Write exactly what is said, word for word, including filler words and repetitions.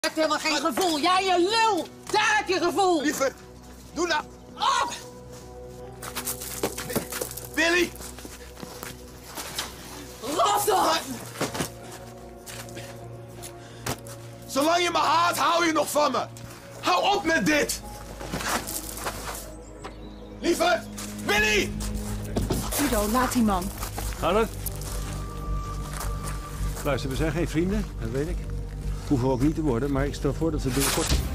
Je hebt helemaal geen gevoel. Jij je lul. Daar heb je gevoel. Lieve, doe nou. Op! Billy! Rot op! Zolang je me haat, hou je nog van me. Hou op met dit. Lieve, Billy! Udo, laat die man. Gaat het? Luister, we zijn geen vrienden, dat weet ik. Hoeven we ook niet te worden, maar ik stel voor dat we binnenkort...